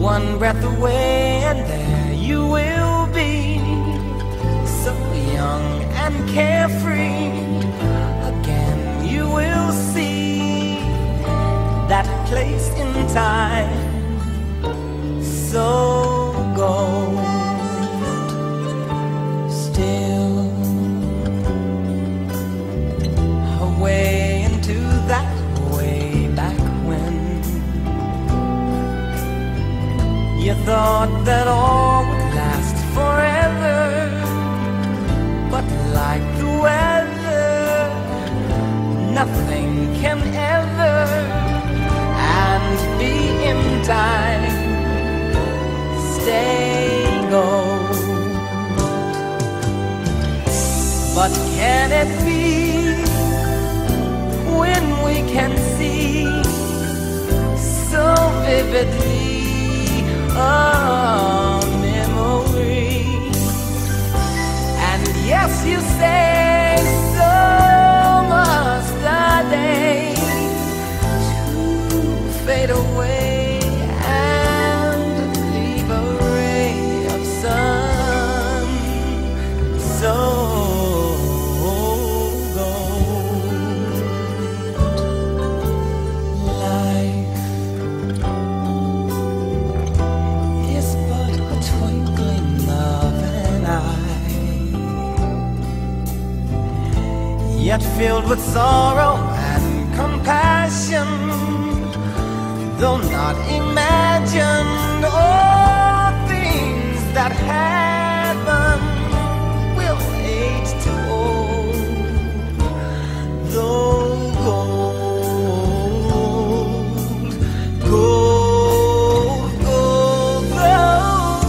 one breath away and there you will be, so young and carefree. Again you will see that place in time, so gold. Still away into that way back when you thought that all would last forever, but like the weather, nothing can ever and be in time stay gold. But can it be when we can see so vividly a memory? And yes, you say so must the day to fade away and leave a ray of sun so yet filled with sorrow and compassion, though not imagined, all things that happen will age to old, though gold, gold, gold, gold,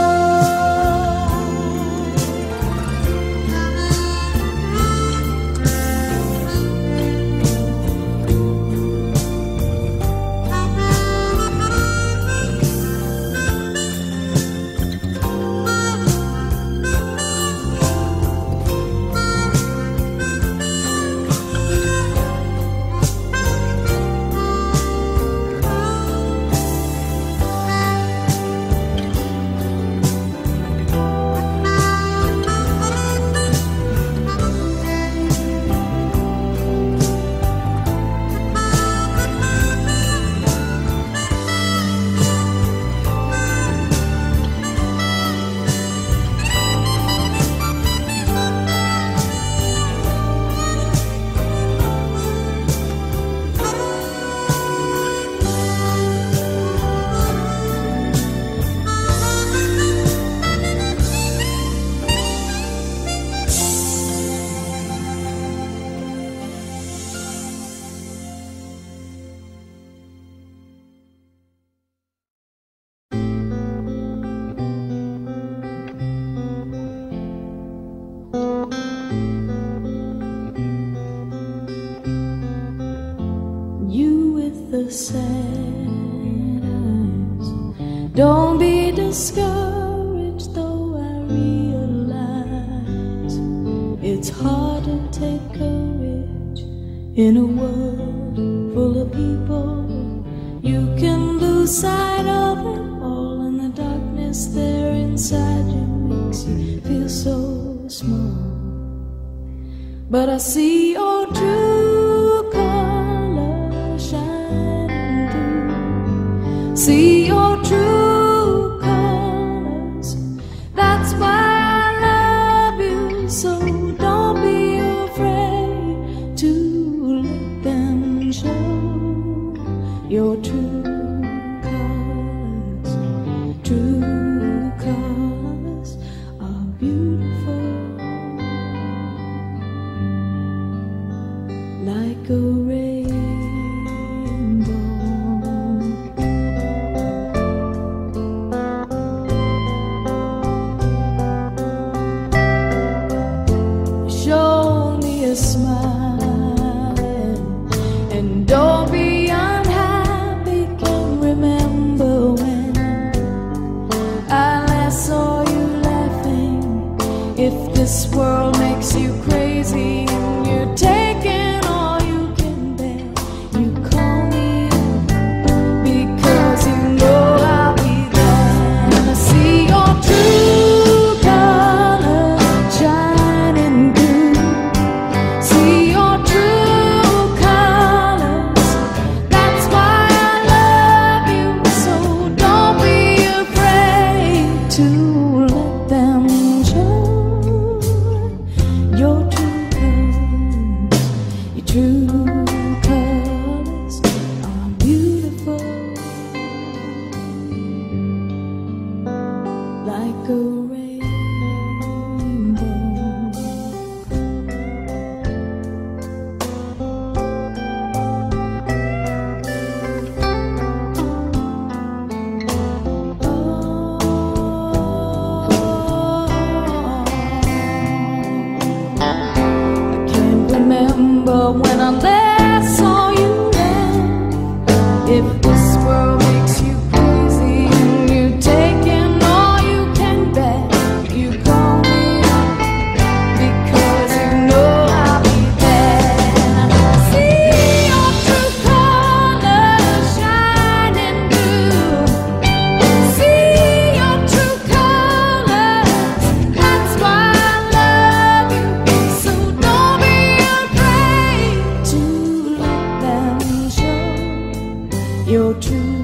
the sad eyes. Don't be discouraged, though I realize it's hard to take courage in a world full of people. You can lose sight of it all, and the darkness there inside you makes you feel so small. But I see your true colors shining through. See your true colors. That's why I love you. So don't be afraid to let them show your true colors. True colors are beautiful, like a rainbow. Show me a smile, and don't be unhappy. your truth.